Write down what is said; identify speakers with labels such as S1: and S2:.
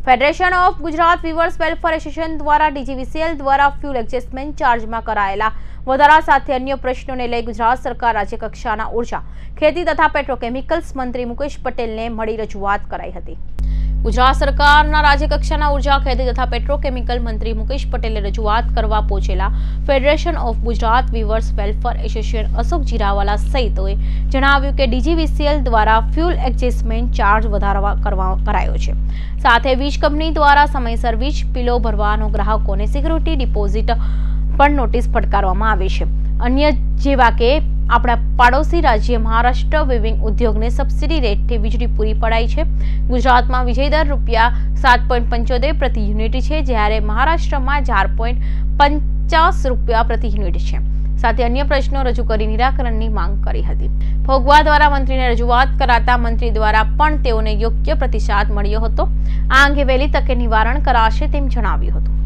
S1: Federation of Gujarat weavers welfare association દ્વારા DGVCL દ્વારા fuel adjustment ચાર્જમાં કરાયેલા વધારા સાથે અન્ય પ્રશ્નોને લઈ ગુજરાત સરકાર રાજ્ય કક્ષાના ઉર્જા, ખેતી તથા પેટ્રોકેમિકલ્સ મંત્રી મુકેશ પટેલને મળી રજૂઆત કરાઈ હતી। ગુજરાત સરકારના રાજ્ય કક્ષાના ઉર્જા, ખેતી તથા પેટ્રોકેમિકલ મંત્રી મુકેશ પટેલે રજૂઆત કરવા પહોંચેલા federation of Gujarat weavers welfare association Ashok Jirawala સહિતોએ જણાવ્યું કે ડીજીવીસીએલ દ્વારા ફ્યુલ એડજસ્ટમેન્ટ ચાર્જ વધારવા કરાયો છે। સાથે વીજ કંપની દ્વારા સમયસર વીજ બિલો ભરવાનો ગ્રાહકોને સિક્યુરિટી ડિપોઝિટ પણ નોટિસ ફટકારવામાં આવે છે। અન્ય જેવા કે આપણા પાડોશી રાજ્ય મહારાષ્ટ્ર વીવિંગ ઉદ્યોગને સબસિડી રેટથી વીજળી પૂરી પડાઈ છે। ગુજરાતમાં વીજળી દર ₹7.75 પ્રતિ યુનિટ છે, જ્યારે મહારાષ્ટ્રમાં ₹4.50 પ્રતિ યુનિટ છે। સાથે અન્ય પ્રશ્નો રજૂ કરી નિરાકરણની માંગ કરી હતી। ભોગવા દ્વારા મંત્રીને રજૂઆત કરાતા મંત્રી દ્વારા પણ તેઓને યોગ્ય પ્રતિસાદ મળ્યો હતો। આ અંગે વહેલી તકે નિવારણ કરાશે તેમ જણાવ્યું હતું।